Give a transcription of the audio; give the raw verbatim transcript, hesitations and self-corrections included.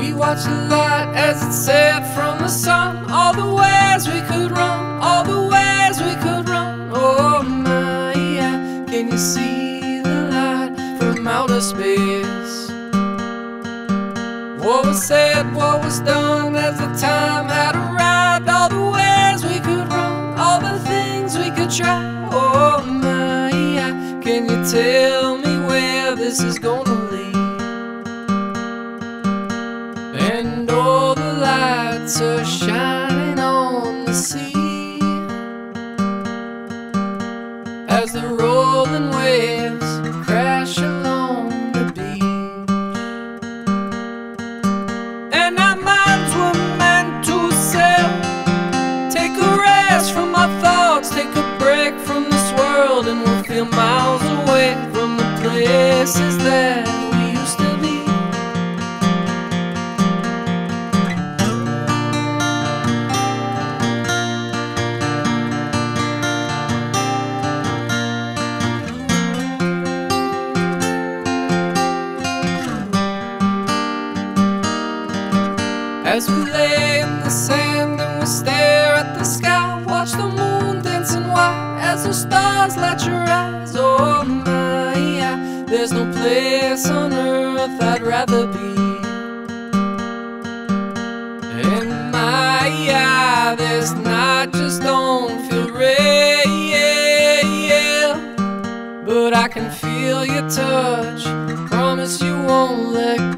We watched the light as it set from the sun. All the ways we could run, all the ways we could run. Oh my, yeah. Can you see the light from outer space? What was said, what was done as the time had arrived. All the ways we could run, all the things we could try. Oh my, yeah. Can you tell me where this is gonna lead? And all the lights are shining on the sea as the rolling waves crash along the beach. And our minds were meant to sail, take a rest from our thoughts, take a break from this world, and we'll feel miles away from the places that we used to be. As we lay in the sand and we stare at the sky, watch the moon dancing white as the stars light your eyes. Oh my, yeah. There's no place on earth I'd rather be. And my, yeah, this night just don't feel real, but I can feel your touch, promise you won't let go.